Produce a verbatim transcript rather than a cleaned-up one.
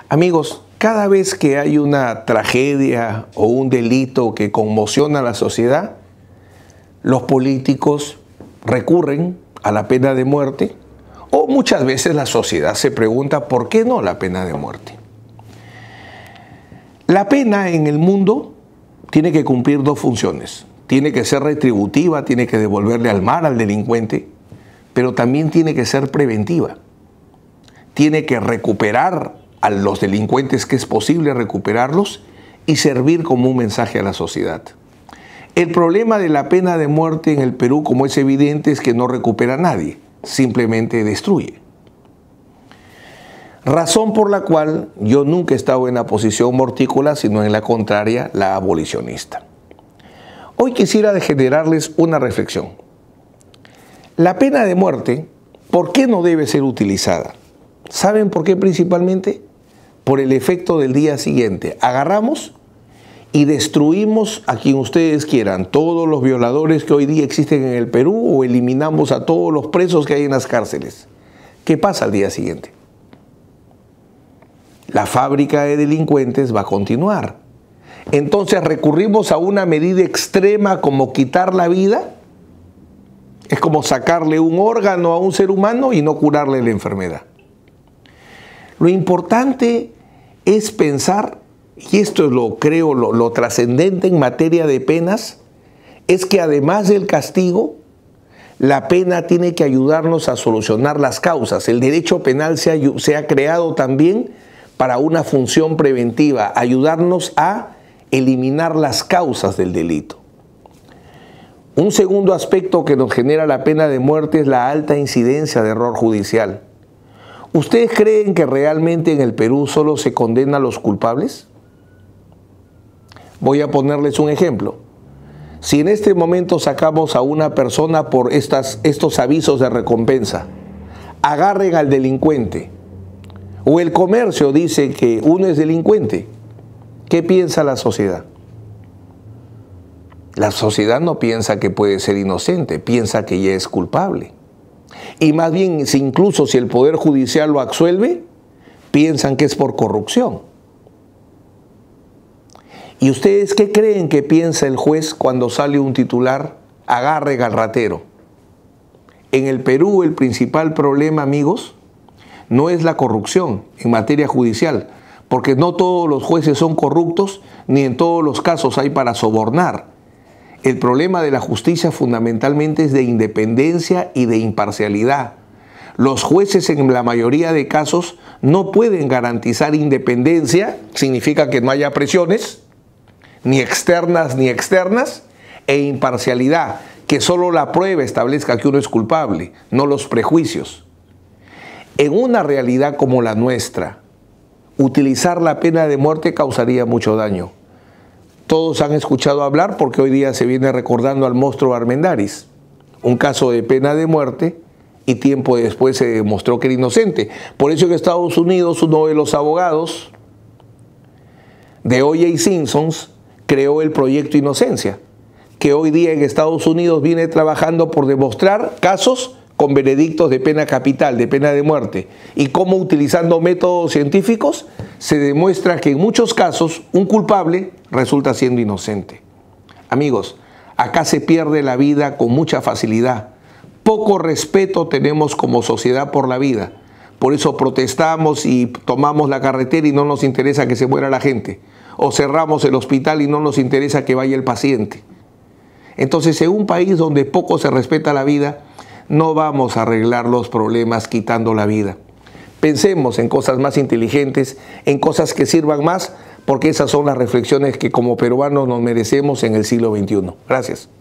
Amigos, cada vez que hay una tragedia o un delito que conmociona a la sociedad, los políticos recurren a la pena de muerte, o muchas veces la sociedad se pregunta ¿por qué no la pena de muerte? La pena en el mundo tiene que cumplir dos funciones. Tiene que ser retributiva, tiene que devolverle al mal al delincuente, pero también tiene que ser preventiva. Tiene que recuperar a los delincuentes que es posible recuperarlos y servir como un mensaje a la sociedad. El problema de la pena de muerte en el Perú, como es evidente, es que no recupera a nadie, simplemente destruye. Razón por la cual yo nunca he estado en la posición mortícola, sino en la contraria, la abolicionista. Hoy quisiera generarles una reflexión. La pena de muerte, ¿por qué no debe ser utilizada? ¿Saben por qué principalmente? Por el efecto del día siguiente. Agarramos y destruimos a quien ustedes quieran, todos los violadores que hoy día existen en el Perú, o eliminamos a todos los presos que hay en las cárceles. ¿Qué pasa al día siguiente? La fábrica de delincuentes va a continuar. Entonces recurrimos a una medida extrema como quitar la vida. Es como sacarle un órgano a un ser humano y no curarle la enfermedad. Lo importante es pensar, y esto es lo creo, lo, lo trascendente en materia de penas, es que además del castigo, la pena tiene que ayudarnos a solucionar las causas. El derecho penal se ha, se ha creado también para una función preventiva, ayudarnos a eliminar las causas del delito. Un segundo aspecto que nos genera la pena de muerte es la alta incidencia de error judicial. ¿Ustedes creen que realmente en el Perú solo se condena a los culpables? Voy a ponerles un ejemplo. Si en este momento sacamos a una persona por estas, estos avisos de recompensa, agarren al delincuente, o el comercio dice que uno es delincuente, ¿qué piensa la sociedad? La sociedad no piensa que puede ser inocente, piensa que ya es culpable. Y más bien, si incluso si el Poder Judicial lo absuelve, piensan que es por corrupción. ¿Y ustedes qué creen que piensa el juez cuando sale un titular, agarren al ratero? En el Perú el principal problema, amigos, no es la corrupción en materia judicial, porque no todos los jueces son corruptos, ni en todos los casos hay para sobornar. El problema de la justicia fundamentalmente es de independencia y de imparcialidad. Los jueces en la mayoría de casos no pueden garantizar independencia, significa que no haya presiones, ni externas ni externas, e imparcialidad, que solo la prueba establezca que uno es culpable, no los prejuicios. En una realidad como la nuestra, utilizar la pena de muerte causaría mucho daño. Todos han escuchado hablar, porque hoy día se viene recordando al monstruo Armendáriz, un caso de pena de muerte, y tiempo después se demostró que era inocente. Por eso en Estados Unidos uno de los abogados de O J Simpson creó el proyecto Inocencia, que hoy día en Estados Unidos viene trabajando por demostrar casos con veredictos de pena capital, de pena de muerte, y cómo utilizando métodos científicos se demuestra que en muchos casos un culpable resulta siendo inocente. Amigos, acá se pierde la vida con mucha facilidad. Poco respeto tenemos como sociedad por la vida. Por eso protestamos y tomamos la carretera y no nos interesa que se muera la gente. O cerramos el hospital y no nos interesa que vaya el paciente. Entonces, en un país donde poco se respeta la vida, no vamos a arreglar los problemas quitando la vida. Pensemos en cosas más inteligentes, en cosas que sirvan más, porque esas son las reflexiones que como peruanos nos merecemos en el siglo veintiuno. Gracias.